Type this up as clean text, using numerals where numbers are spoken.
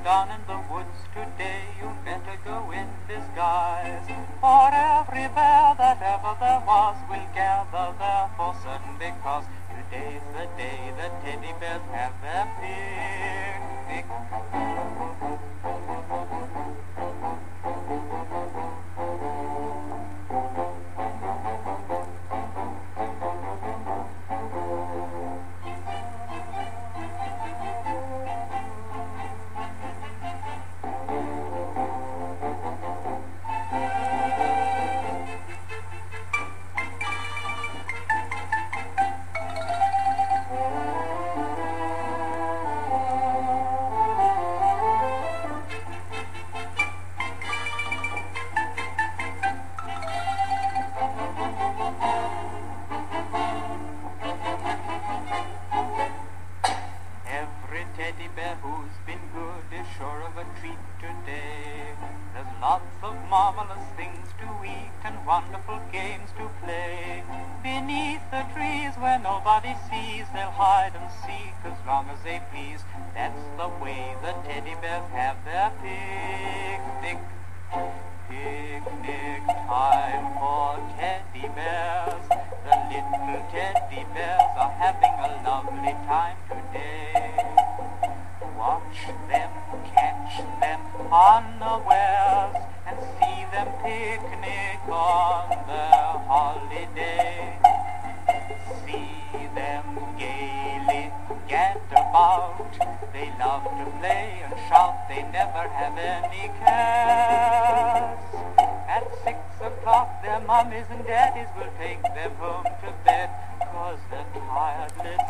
down in the woods today, you'd better go in disguise. For every bear that ever there was will gather there for certain, because today's the day the teddy bears have their picnic. Teddy bear who's been good is sure of a treat today. There's lots of marvelous things to eat and wonderful games to play. Beneath the trees where nobody sees, they'll hide and seek as long as they please. That's the way the teddy bears have their picnic. Picnic time for teddy bears. The little teddy bears are having a lovely time today. Watch them, catch them unawares, and see them picnic on their holiday. See them gaily get about, they love to play and shout, they never have any cares. At 6 o'clock their mummies and daddies will take them home to bed, 'cause they're tired little